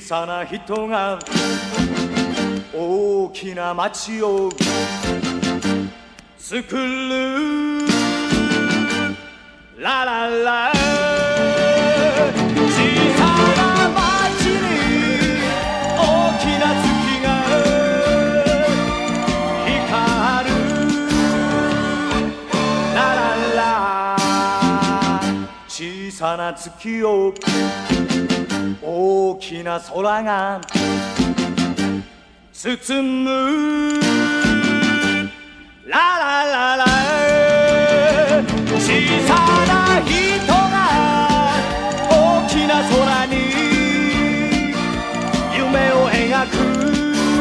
さな人が大きな街を作るラララ小さな街に大きな月が光るラララ小さな月を大きな空が包むララララ小さな人が大きな空に夢を描く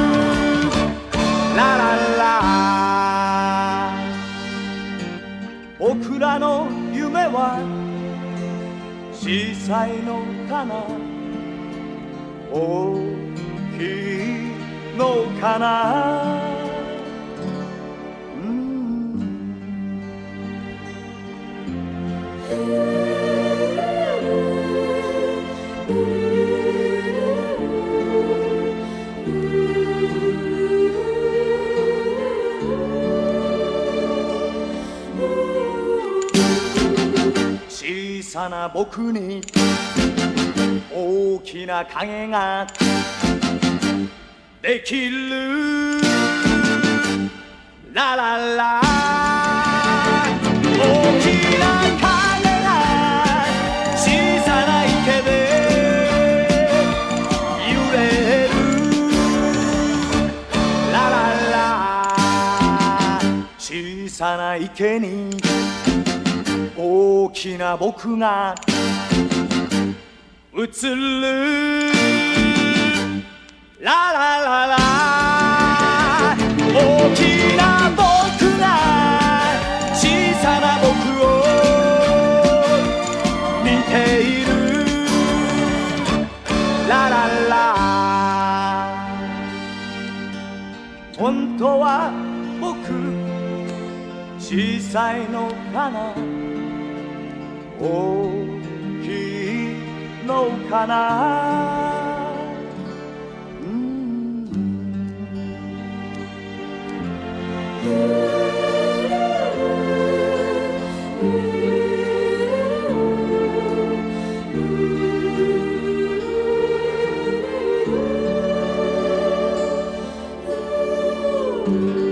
ラララ僕らの夢は小さいのかな大きいのかな小さな僕に大きな影ができるラララ大きな影が小さな池で揺れるラララ小さな池に大きな僕が映るララララ大きな僕が小さな僕を見ているラララ本当は僕小さいのかな大きいのかな 「